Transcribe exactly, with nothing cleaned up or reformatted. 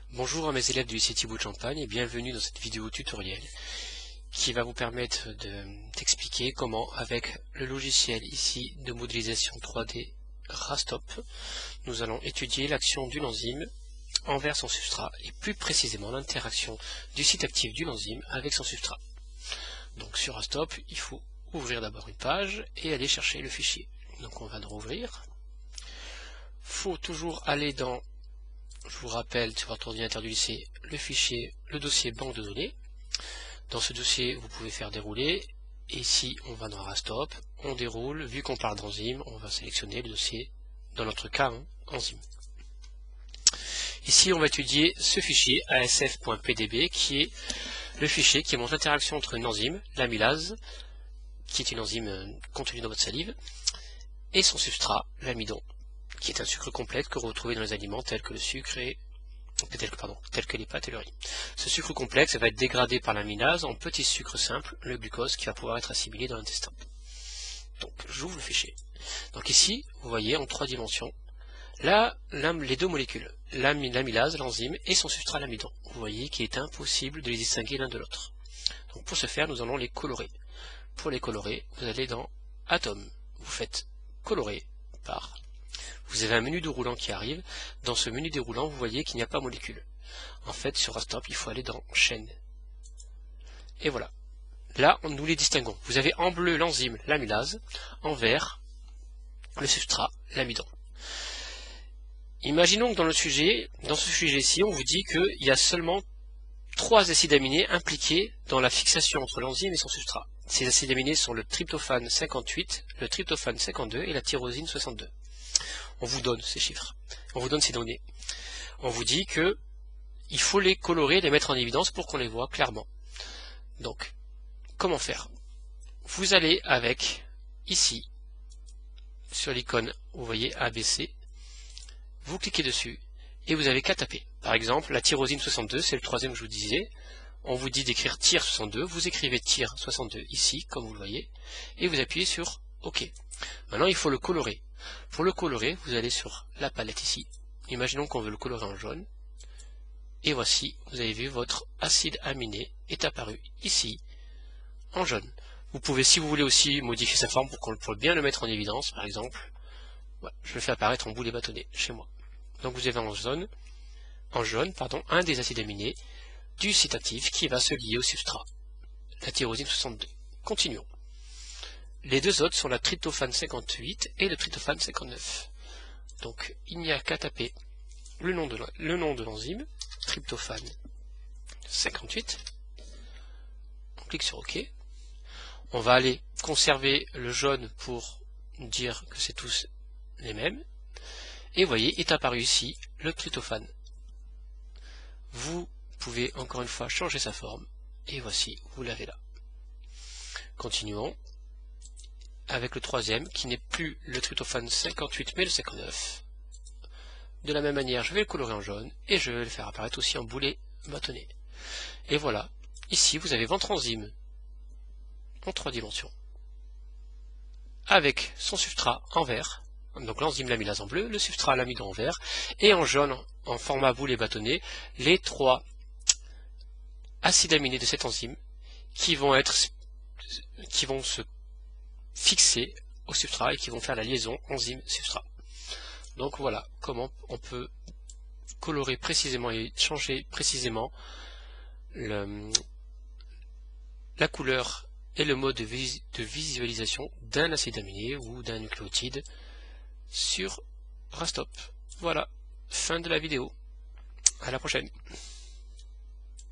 Bonjour à mes élèves du lycée Thibaut de Champagne et bienvenue dans cette vidéo tutoriel qui va vous permettre d'expliquer comment, avec le logiciel ici de modélisation trois D Rastop, nous allons étudier l'action d'une enzyme envers son substrat et plus précisément l'interaction du site actif d'une enzyme avec son substrat. Donc sur Rastop, il faut ouvrir d'abord une page et aller chercher le fichier. Donc on va le rouvrir. Il faut toujours aller dans, je vous rappelle, sur votre ordinateur du lycée, le fichier, le dossier banque de données. Dans ce dossier, vous pouvez faire dérouler. Et ici, on va dans Rastop, on déroule. Vu qu'on parle d'enzyme, on va sélectionner le dossier, dans notre cas, hein, enzyme. Ici, on va étudier ce fichier A S F point P D B, qui est le fichier qui montre l'interaction entre une enzyme, l'amylase, qui est une enzyme contenue dans votre salive, et son substrat, l'amidon, qui est un sucre complexe que vous retrouvez dans les aliments tels que le sucre et tel que, pardon, tel que les pâtes et le riz. Ce sucre complexe va être dégradé par l'amylase en petits sucres simples, le glucose, qui va pouvoir être assimilé dans l'intestin. Donc j'ouvre le fichier. Donc ici, vous voyez en trois dimensions, là, les deux molécules, l'amylase, l'enzyme, et son substrat l'amidon. Vous voyez qu'il est impossible de les distinguer l'un de l'autre. Donc pour ce faire, nous allons les colorer. Pour les colorer, vous allez dans Atom. Vous faites colorer par. Vous avez un menu déroulant qui arrive. Dans ce menu déroulant, vous voyez qu'il n'y a pas molécule. En fait, sur Rastop, il faut aller dans chaîne. Et voilà. Là, nous les distinguons. Vous avez en bleu l'enzyme, l'amylase, en vert, le substrat, l'amidon. Imaginons que dans le sujet, dans ce sujet-ci, on vous dit qu'il y a seulement trois acides aminés impliqués dans la fixation entre l'enzyme et son substrat. Ces acides aminés sont le tryptophane cinquante-huit, le tryptophane cinquante-deux et la tyrosine soixante-deux. On vous donne ces chiffres, on vous donne ces données. On vous dit que il faut les colorer, les mettre en évidence pour qu'on les voit clairement. Donc, comment faire? Vous allez avec, ici, sur l'icône, vous voyez A B C, vous cliquez dessus et vous avez qu'à taper. Par exemple, la tyrosine soixante-deux, c'est le troisième que je vous disais. On vous dit d'écrire tir soixante-deux, vous écrivez tir soixante-deux ici, comme vous le voyez, et vous appuyez sur OK. Maintenant, il faut le colorer. Pour le colorer, vous allez sur la palette ici. Imaginons qu'on veut le colorer en jaune. Et voici, vous avez vu, votre acide aminé est apparu ici, en jaune. Vous pouvez, si vous voulez aussi, modifier sa forme pour qu'on puisse bien le mettre en évidence, par exemple. Ouais, je le fais apparaître en boulet bâtonné chez moi. Donc vous avez en jaune, en jaune, pardon, un des acides aminés du site actif qui va se lier au substrat, la tyrosine soixante-deux. Continuons. Les deux autres sont la tryptophane cinquante-huit et le tryptophane cinquante-neuf. Donc il n'y a qu'à taper le nom de l'enzyme, tryptophane cinquante-huit. On clique sur OK. On va aller conserver le jaune pour dire que c'est tous les mêmes. Et vous voyez, est apparu ici le tryptophane. Vous pouvez encore une fois changer sa forme. Et voici, vous l'avez là. Continuons avec le troisième, qui n'est plus le tryptophane cinquante-huit, mais le cinquante-neuf. De la même manière, je vais le colorer en jaune, et je vais le faire apparaître aussi en boulet bâtonné. Et voilà, ici vous avez votre enzyme en trois dimensions, avec son substrat en vert, donc l'enzyme l'amylase en bleu, le substrat l'amidon en vert, et en jaune, en format boulet bâtonné, les trois acides aminés de cette enzyme qui vont être, qui vont se fixer au substrat et qui vont faire la liaison enzyme-substrat. Donc voilà comment on peut colorer précisément et changer précisément le, la couleur et le mode de, vis, de visualisation d'un acide aminé ou d'un nucléotide sur Rastop. Voilà, fin de la vidéo. À la prochaine.